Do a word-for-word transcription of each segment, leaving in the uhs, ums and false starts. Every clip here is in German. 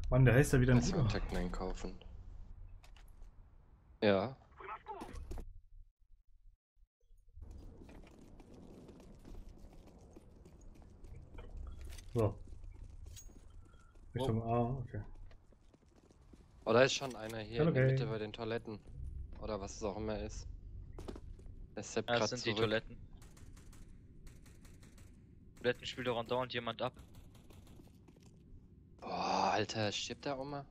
Mann, der heißt ja wieder ein Erstmal guter. Tech neun kaufen. Ja. So. Richtung A, okay. Oh, da ist schon einer hier Hello, in der Mitte Gang. bei den Toiletten. Oder was es auch immer ist. Der Sepp Ja, das grad sind zurück. die Toiletten. Toiletten spielt auch andauernd jemand ab. Boah, Alter, stirbt der auch mal?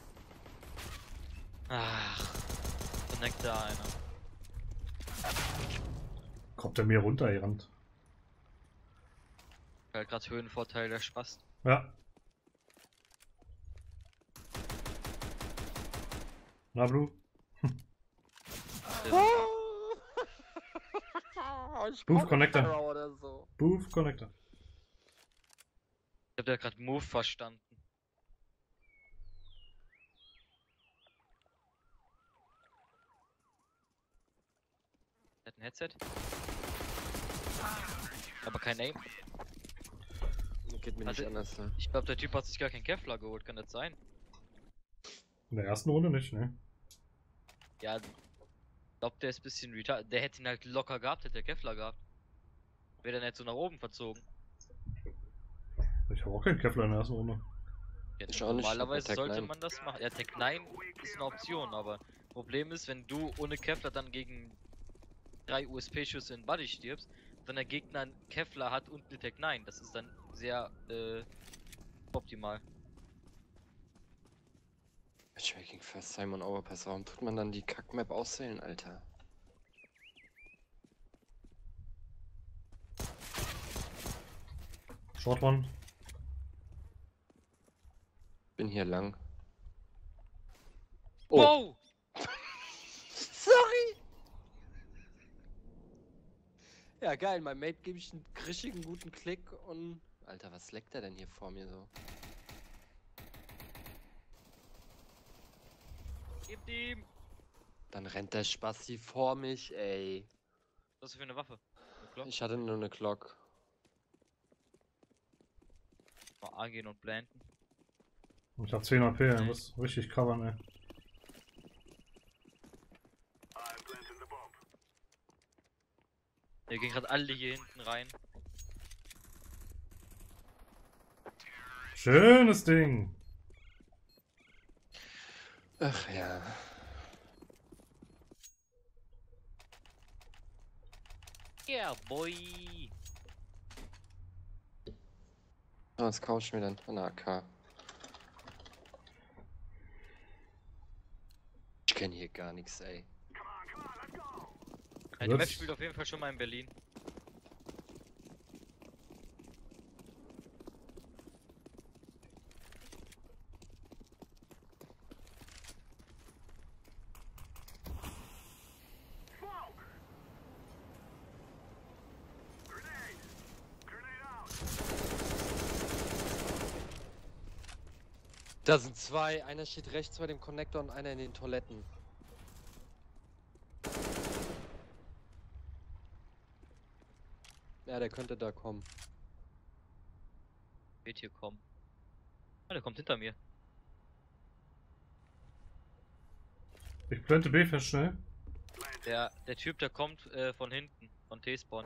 Ach, da neckt da einer. Kommt er mir runtergerannt. Halt gerade Höhenvorteil, der Spaß. Ja. Na, Blue? Ich Booth brauch Connector. Terror oder so. Booth Connector. Ich hab da gerade Move verstanden. Der hat ein Headset. Aber kein Aim. Geht mir Also, nicht anders, ne? Ich glaube, der Typ hat sich gar keinen Kevlar geholt, kann das sein? In der ersten Runde nicht, ne? Ja, ich glaube, der ist ein bisschen retarded. Der hätte ihn halt locker gehabt, hätte der Kevlar gehabt. Wäre dann nicht so nach oben verzogen. Ich habe auch keinen Kevlar in der ersten Runde. Ja, Ich auch nicht, normalerweise Tech sollte neun. man das machen. Ja, Tech neun ist eine Option, aber Problem ist, wenn du ohne Kevlar dann gegen drei U S P-Schüsse in Body stirbst, dann der Gegner einen Kevlar hat und eine Tech neun. Das ist dann sehr äh, optimal. Tracking First Simon Overpass. Warum tut man dann die Kackmap auswählen, Alter? Short one. Bin hier lang. Wow! Sorry! Ja, geil, mein Mate gebe ich einen richtigen guten Klick und. Alter, was leckt der denn hier vor mir so? Gib ihm! Dann rennt der Spasti vor mich, ey. Was ist für eine Waffe? Eine Glock? Ich hatte nur eine Glock. Mal angehen und blenden. Ich hab zehn A P, er muss richtig covern, ey. Wir gehen gerade alle hier hinten rein. Schönes Ding. Ach ja. Yeah, boy! Oh, was kaufe ich mir denn? Eine A K. Ich kenne hier gar nichts, ey. Ja, die Map spielt auf jeden Fall schon mal in Berlin. Da sind zwei. Einer steht rechts bei dem Connector und einer in den Toiletten. Ja, der könnte da kommen. Wird hier kommen. Ah, der kommt hinter mir. Ich plante B fest schnell. Der, der Typ, der kommt äh, von hinten, von T-Spawn.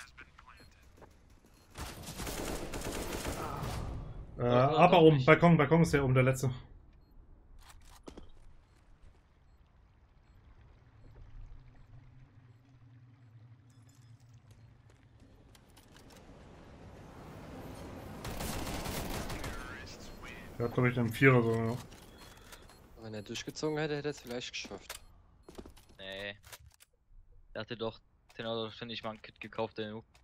Äh, Oder- oder aber doch oben, nicht. Balkon, Balkon ist ja oben der letzte. Der hat, glaube ich, einen Vierer so, ja. Wenn er durchgezogen hätte, hätte er es vielleicht geschafft. Nee. Der hatte doch, den hat er doch ständig mal ein Kit gekauft, der Noob.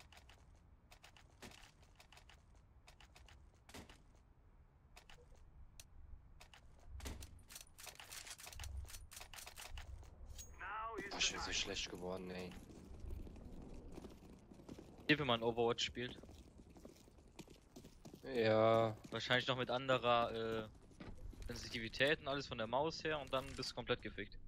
Boah, ich bin so schlecht geworden, ey. Hier, wenn man Overwatch spielt. Ja. Wahrscheinlich noch mit anderer äh, Sensitivität und alles von der Maus her und dann bist du komplett gefickt.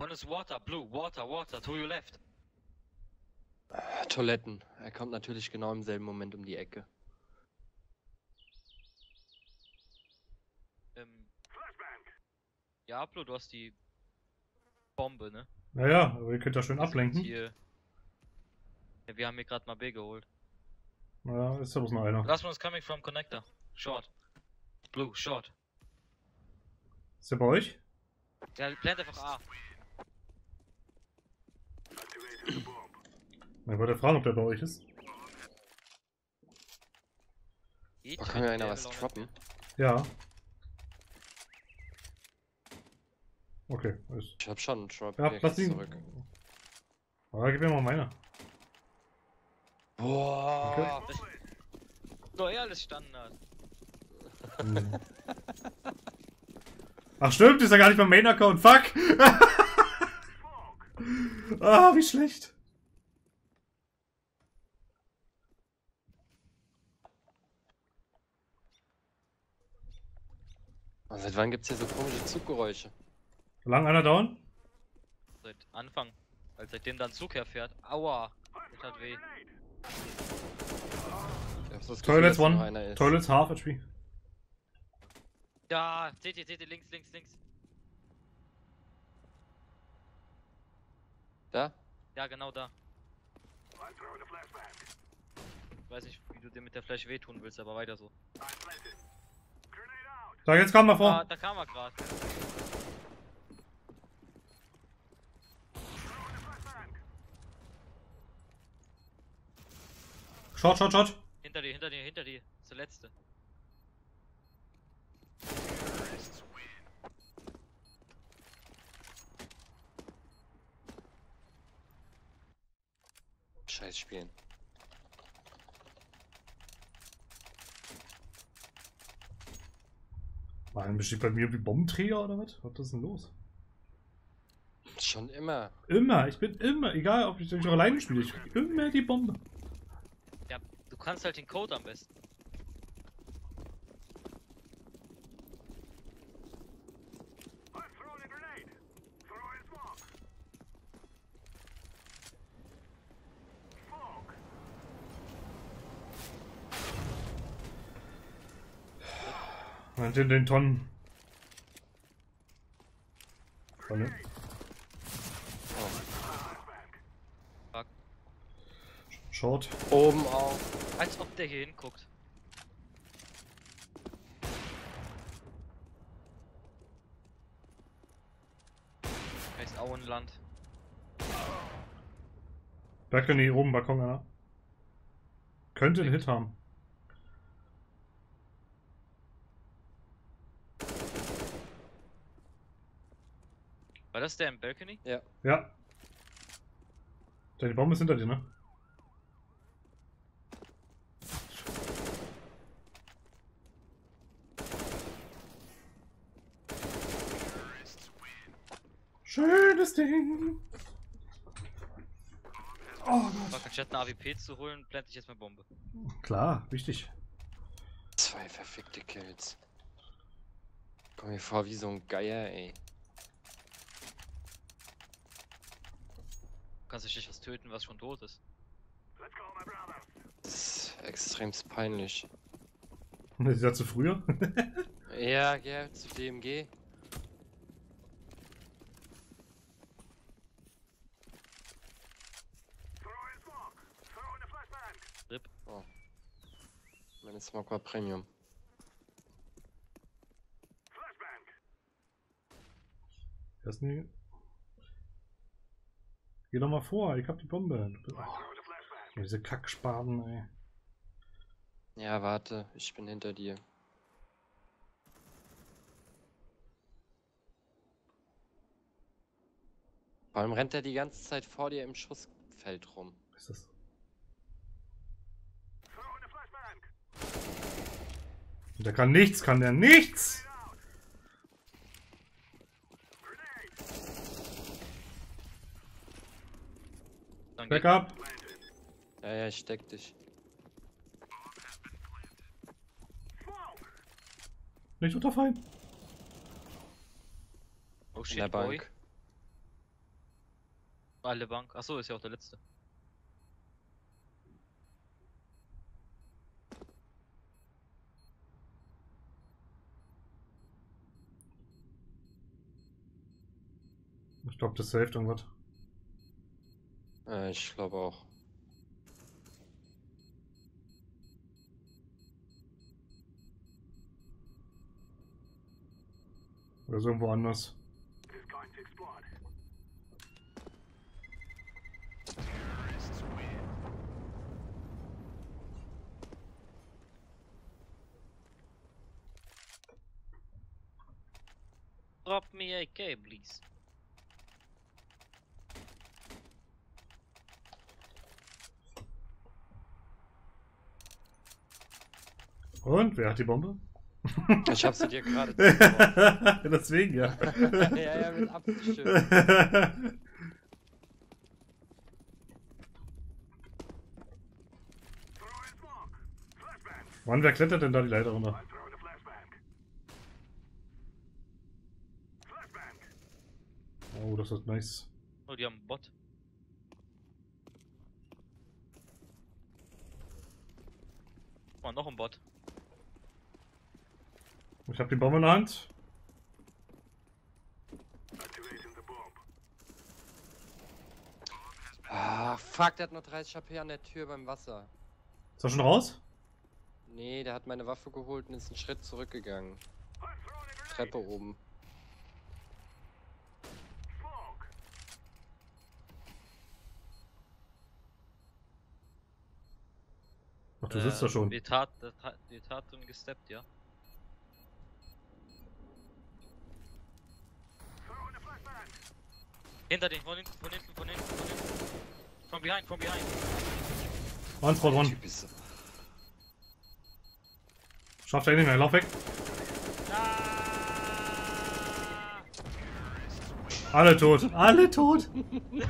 One is water, blue, water, water, to your left. Toiletten. Er kommt natürlich genau im selben Moment um die Ecke. Ähm, ja, Blue, du hast die Bombe, ne? Naja, aber ihr könnt ja schön Wir sind ablenken. Hier... Ja, wir haben hier gerade mal B geholt. Naja, ist ja bloß noch einer. Last one is coming from connector. Short. Blue, short. Ist der bei euch? Ja, plant einfach A. Ich wollte fragen, ob der bei euch ist. Geht Da kann mir einer der was will auch droppen. nicht Ja. Okay, ist. Ich hab schon einen Drop. Ja, Hier, lass geh's ihn. zurück. Aber gib mir mal meine. Boah. mehr. So, ja, alles Standard. Hm. Ach stimmt, ist ja gar nicht mein Main-Account. Fuck! Ah, wie schlecht. Und seit wann gibt's hier so komische Zuggeräusche? Lang einer down? Seit Anfang. Weil seitdem dann Zug herfährt. Aua. Das hat weh. Ich hab so das Gefühl, Toilets dass noch one. einer ist. Toilets half H P. Ja, seht ihr, seht ihr, links, links, links. Da? Ja, genau da. Ich weiß nicht, wie du dir mit der Flash wehtun willst, aber weiter so. So, jetzt komm mal Ah, vor. da kam er gerade. Short, short, short. Hinter dir, hinter dir, hinter dir. Das ist der letzte. Scheiß Spielen. Mann, besteht bei mir wie Bombenträger oder was? Was ist denn los? Schon immer. Immer, ich bin immer, egal ob ich durch alleine spiele, ich krieg immer die Bombe. Ja, du kannst halt den Code am besten. Und in den Tonnen. Tonne. Fuck. Short. Oben auf. Als ob der hier hinguckt. Heißt Auenland. Balcony, oben Balkon, einer. Könnte einen Hit haben. War das der im Balcony? Ja. Ja. Die Bombe ist hinter dir, ne? Schönes Ding. Oh Gott. Fuck, anstatt eine A W P zu holen, plante ich jetzt mal Bombe. Klar, wichtig. Zwei verfickte Kills. Komm mir vor wie so ein Geier, ey. Du kannst nicht was töten, was schon tot ist. Das ist extremst peinlich. Das ist ja zu früher. Ja, ja, zu D M G. Rip. Oh. Meine Smoke war Premium. Das ist nie. Geh doch mal vor, ich hab die Bombe. Oh, diese Kackspaten, ey. Ja, warte, ich bin hinter dir. Vor allem rennt er die ganze Zeit vor dir im Schussfeld rum. Was ist das? Und der kann nichts, kann der nichts! Dann Back geht- up! Ja, ja, ich steck dich. Nicht unterfallen! Oh In shit, der boy. Bank. Alle Bank. Achso, ist ja auch der letzte. Ich glaube, das saved irgendwas. Äh, ich glaube auch. Oder ist irgendwo anders. Drop me A K, please. Und? Wer hat die Bombe? Ich hab sie dir gerade Deswegen, ja. Ja, ja, mit Absicht. Mann, wer klettert denn da die Leiter runter? Oh, das ist nice. Oh, die haben einen Bot. Oh, noch ein Bot. Ich hab die Bombe in der Hand. Ah, fuck, der hat noch dreißig H P an der Tür beim Wasser. Ist er schon raus? Nee, der hat meine Waffe geholt und ist einen Schritt zurückgegangen. Treppe oben. Ach, du sitzt da schon. Die Tat, die Tat drin gesteppt, ja. Hinter den, von hinten, von hinten, von hinten, von hinten. From behind, from behind. One spot, Der one. Typ ist- Schafft er nicht mehr, lauf weg. Ah! Alle tot, alle tot. Nee.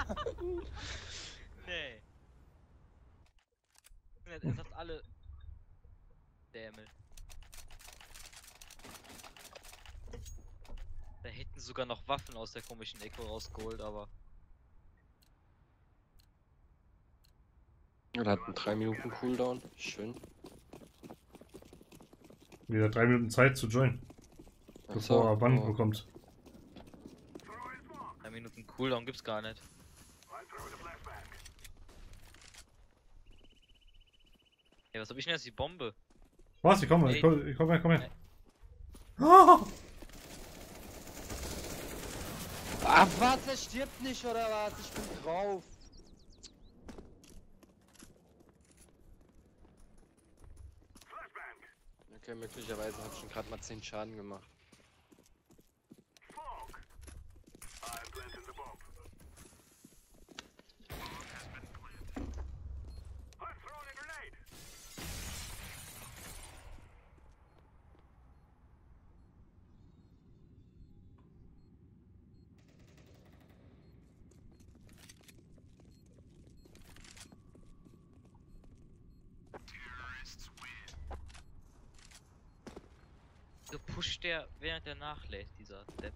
Sind jetzt fast alle Dämel. Da hätten sogar noch Waffen aus der komischen Echo rausgeholt, aber. Er hat einen drei Minuten Cooldown. Schön. Wieder drei Minuten Zeit zu joinen, Ach bevor so, er Band oh. bekommt. drei Minuten Cooldown gibt's gar nicht. Ey, was hab ich denn jetzt? Die Bombe? Was? Ich komme, ich Ey. komme, ich komme her, komm her. Ey. Ah! Ah, was? Er stirbt nicht, oder was? Ich bin drauf. Okay, möglicherweise habe ich schon gerade mal zehn Schaden gemacht. So pusht der, während er nachlädt, dieser Depp.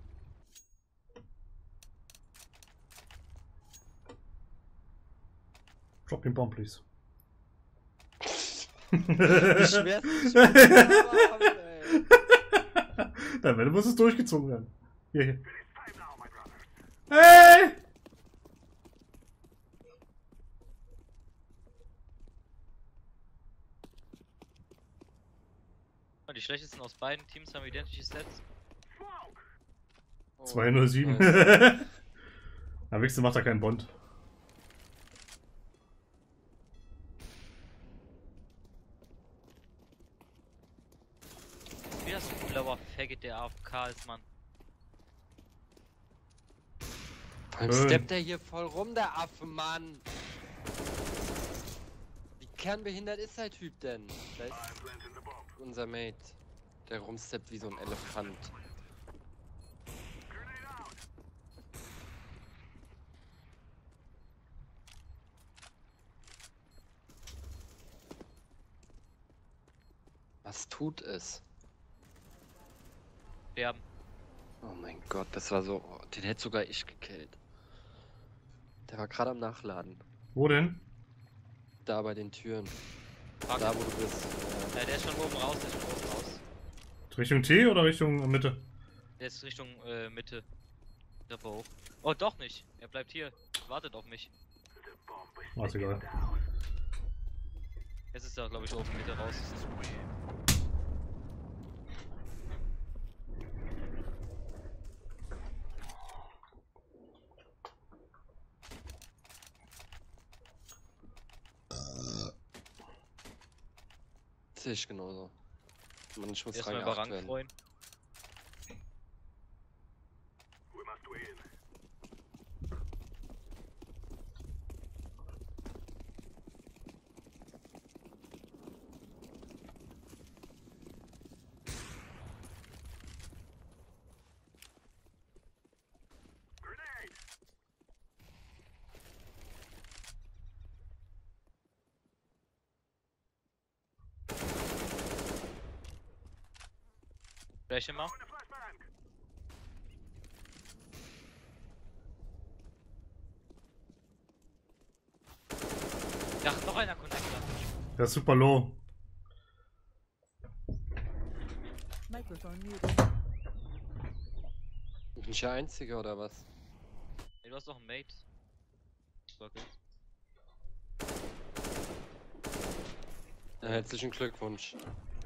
Drop den Bomb, please. Wie schwer ist das? Ey. Dann wenn, muss es durchgezogen werden. Hier, hier. Hey! Die schlechtesten aus beiden Teams haben identische Stats. Oh, zwei null sieben. nice. Na, Wichse macht da keinen Bond. Wie das ein blauer Faggot, der A F K ist, Mann. Warum Schön. steppt der hier voll rum, der Affe, Mann? Wie kernbehindert ist der Typ denn? Da ist unser Mate, der rumsteppt wie so ein Elefant. Was tut es? Sterben. Oh mein Gott, das war so... Oh, den hätte sogar ich gekillt. Der war gerade am Nachladen. Wo denn? Da bei den Türen. Fuck. Da wo du bist. Ja. Ja, der ist schon oben raus, der ist schon oben raus. Richtung T oder Richtung Mitte? Der ist Richtung äh, Mitte. Treppe hoch. Oh, doch nicht. Er bleibt hier. Wartet auf mich. Ah, ist egal. Jetzt ist er, glaube ich, oben Mitte raus. Sehe ich genauso. Man, ich muss Erstmal rein über Rang werden. freuen. Fläche mal. Ja, noch einer Connector. Der ist super low. Microphone muted. Bin ich der Einzige oder was? Ey, du hast doch einen Mate. Okay. Ja, herzlichen Glückwunsch.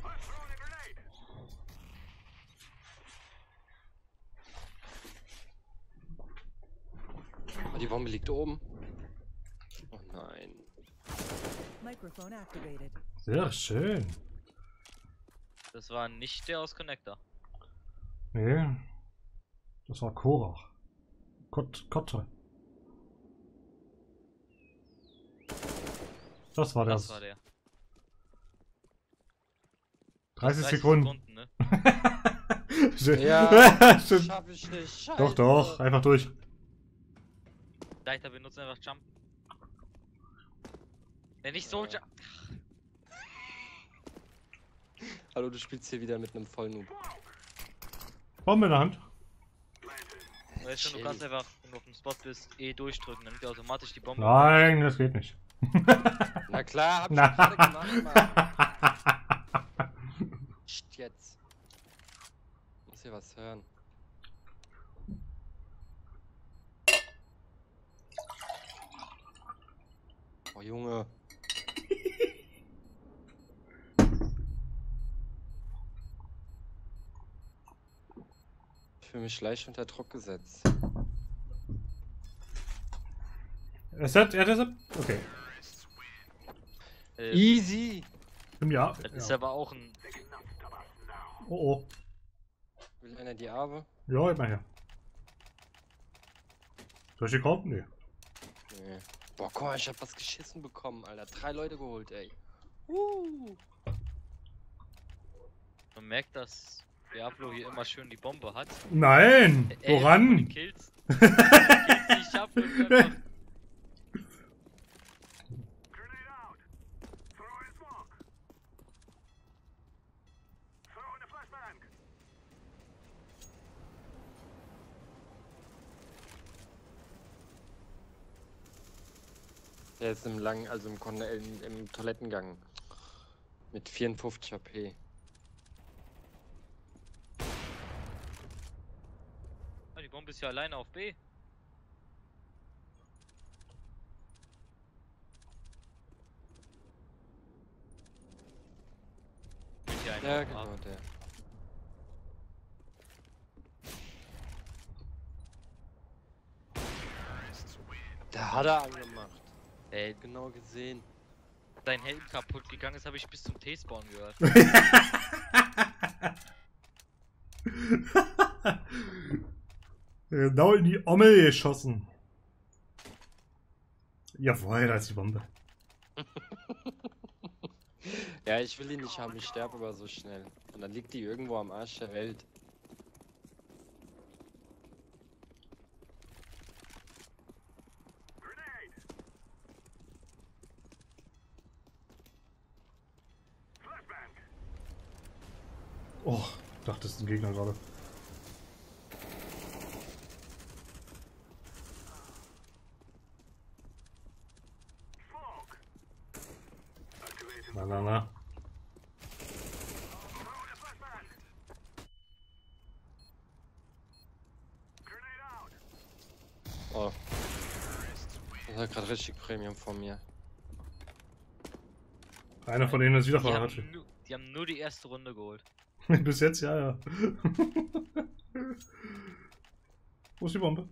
Oh, die Bombe liegt oben. Oh nein. Microphone activated. Sehr schön. Das war nicht der aus Connector. Nee. Das war Korach. Kot Kotte. Das war Das das. war der. dreißig dreißig Sekunden. ne? Ja, Stimmt. schaff ich nicht. Scheiße. Doch, doch. Einfach durch. Leichter benutzen einfach Jump. Ja, nicht so Jump. Hallo, du spielst hier wieder mit einem Vollnoob. Bombe in der Hand. Weißt du, du Chill. kannst einfach, wenn du auf dem Spot bist, E durchdrücken, dann nimmt er automatisch die Bombe. Nein, das geht nicht. Na klar, hab ich Na. gerade gemacht, Mann. Psst, jetzt. Ich muss hier was hören. Oh, Junge. Ich fühle mich leicht unter Druck gesetzt. Es hat, er hat das. Okay. Äh, Easy! Im Jahr. das ist Ja. aber auch ein. Oh oh. Will einer die Arbe? Ja, halt mal her. Soll ich die kaufen? Nee. Nee. Boah, guck mal, ich hab was geschissen bekommen, Alter. Drei Leute geholt, ey. Uh. Man merkt, dass Diablo hier immer schön die Bombe hat. Nein! Ey, Die Woran? Kills. Die Kills, die ich hab, und einfach. Der ist im langen, also im, Kon im, im Toilettengang. Mit vierundfünfzig H P. Ah, die Bombe ist ja alleine auf B. Mit hier einer Ja, auf A. genau, der. Der hat er angemacht. Ey, Genau gesehen. dein Helm kaputt gegangen ist, habe ich bis zum T-Spawn gehört. Genau in die Ommel geschossen. Jawohl, da ist die Bombe. Ja, ich will ihn nicht haben, ich sterbe aber so schnell. Und dann liegt die irgendwo am Arsch der Welt. Oh, ich dachte, das ist ein Gegner gerade. Oh. Das war gerade richtig Premium von mir. Einer von denen ist wieder Die haben, verraten. nu, die haben nur die erste Runde geholt. Bis jetzt, ja, ja. Wo ist die Bombe?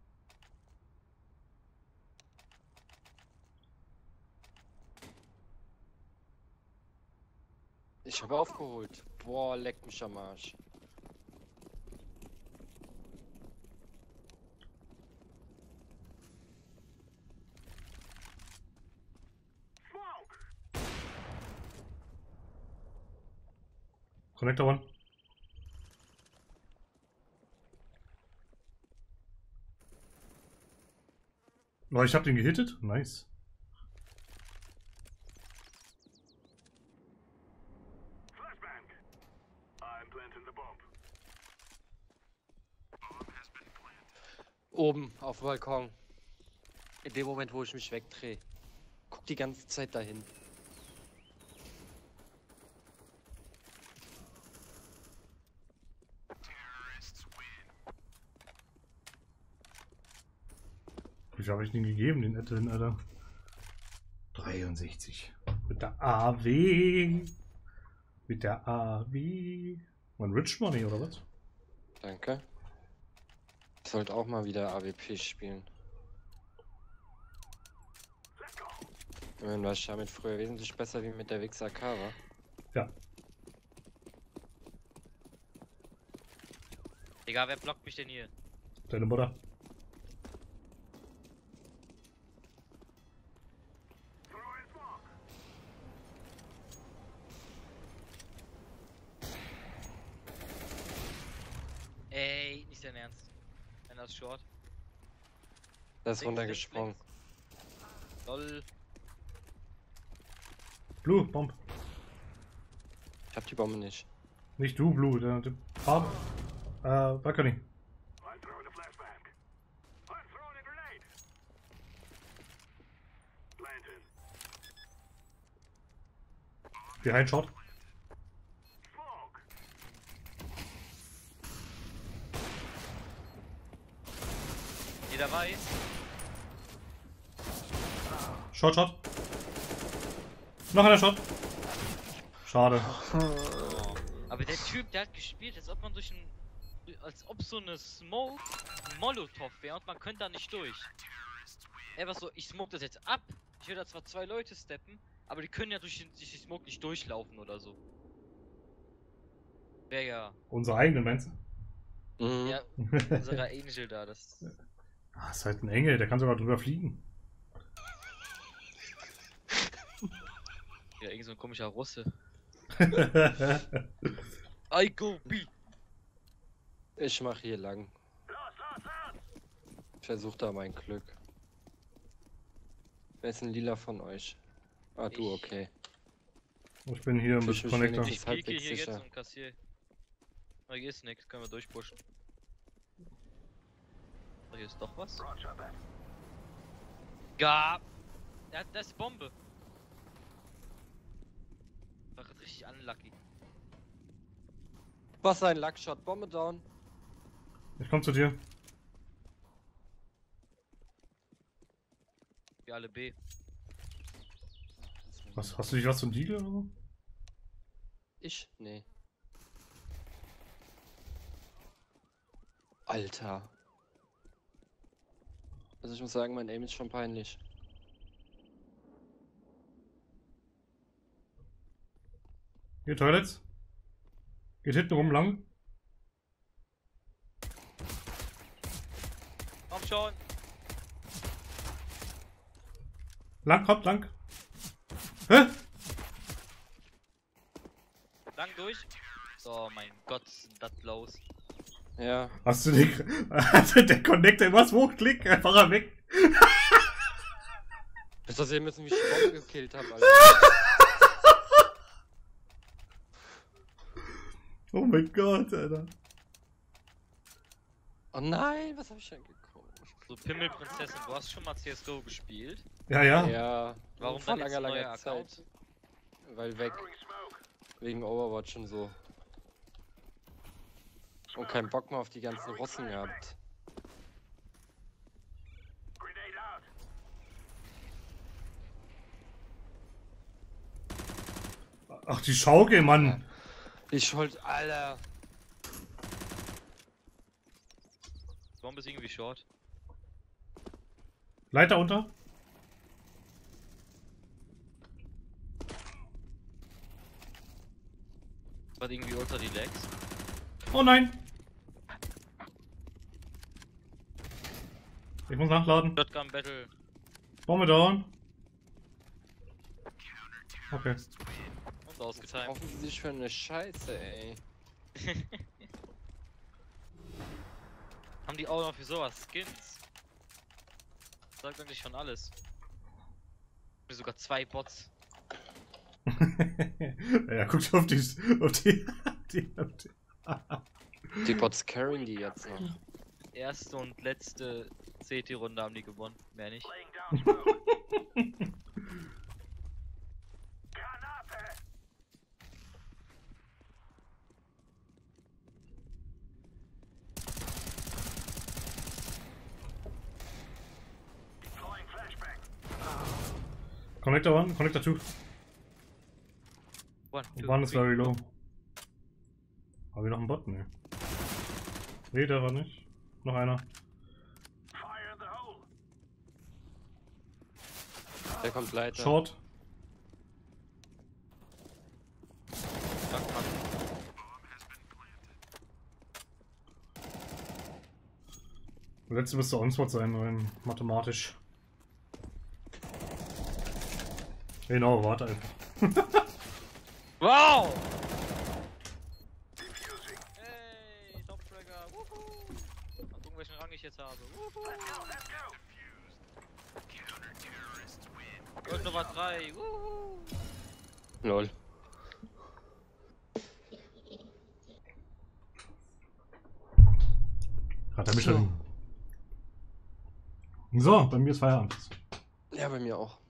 Ich habe aufgeholt. Boah, leck mich am Arsch. Connector One. Oh, ich hab den gehittet. Nice. Oben auf dem Balkon. In dem Moment, wo ich mich wegdrehe. Guck die ganze Zeit dahin. Wie viel habe ich den gegeben, den Etteln, Alter? dreiundsechzig. Mit der A W. Mit der A W. Mein Rich Money, oder was? Danke. Ich sollte auch mal wieder A W P spielen. Immerhin war ich damit früher wesentlich besser wie mit der Wix A K, wa? Ja. Egal, wer blockt mich denn hier? Deine Mutter. Ey, nicht dein Ernst. Einer ist short. Da ist Links, runtergesprungen. links, links. Lol. Blue, Bomb. Ich hab die Bombe nicht. Nicht du, Blue, der, der Farbe. Äh, Balcony. Behind shot. Die dabei. Shot, Shot. Noch einer Shot. Schade. Oh. Aber der Typ, der hat gespielt, als ob man durch ein. Als ob so eine Smoke ein Molotov wäre und man könnte da nicht durch. Er war so, ich smoke das jetzt ab. Ich will da zwar zwei Leute steppen, aber die können ja durch die, durch die Smoke nicht durchlaufen oder so. Wäre ja. Unsere eigenen, meinst du? Mhm. Ja, unserer Angel da, das. Ah, ist halt ein Engel, der kann sogar drüber fliegen. Ja, irgend so ein komischer Russe. I go B. Ich mach hier lang. Ich versuch da mein Glück. Wer ist ein Lila von euch? Ah, du, Ich. okay. Ich bin hier mit Fisch, Fisch, Connector. Phoenix. Ich ist pieke halbwegs hier sicher. jetzt und kassier. Oh, hier ist nix, können wir durchpushen. Oh, hier ist doch was. Ja. Ja, das ist Bombe. War grad richtig unlucky. Was ein Luckshot, Bombe down. Ich komm zu dir. Wir alle B. Was, hast du dich was zum Deagle oder so? Ich? Nee. Alter. Also ich muss sagen, mein Aim ist schon peinlich. Hier, Toilets. Geht hinten rum lang. Komm schon. Lang, kommt lang. Hä? Lang durch. So, mein Gott, sind das los. Ja. Hast du den. Hatte der Connector irgendwas hochklick? Einfach er weg. Bis das sehen müssen, wie ich die Bombe gekillt habe, Alter. Oh mein Gott, Alter. Oh nein, was hab ich denn gekommen? So, Pimmelprinzessin, du hast schon mal C S G O gespielt? Ja, ja. Ja. Warum vor dann jetzt langer, ein neuer langer Account? Zeit. Weil weg. Wegen Overwatch und so. Und keinen Bock mehr auf die ganzen Russen gehabt. Ach, die Schaukel, Mann. Ich schuld, Alter. Bombe ist irgendwie short. Leiter unter. War irgendwie unter die Legs. Oh nein. Ich muss nachladen. Shotgun Battle. Bombe down. Okay. Und ausgetimt. Kaufen Sie sich für eine Scheiße, ey. Haben die auch noch für sowas Skins? Das sagt eigentlich schon alles. Sogar zwei Bots. Ja, guckt auf die. Auf die, die, auf die. Die Bots carryen die jetzt noch. Erste und letzte C T-Runde haben die gewonnen. Mehr nicht. Connector one, Connector two. One, two, One is three. very low. Haben wir noch einen Bot? Ne. Nee, der war nicht. Noch einer. Der kommt Leiter. Short. Shotgun. Der letzte müsste Onslaught sein, rein mathematisch. Genau, warte einfach. Wow! Hey, Top Trigger. Wuhu! Mal gucken, welchen Rang ich jetzt habe. Wuhu! Und Nummer drei. Wuhu! Lol. Hat er mich schon. So, bei mir ist Feierabend. Ja, bei mir auch.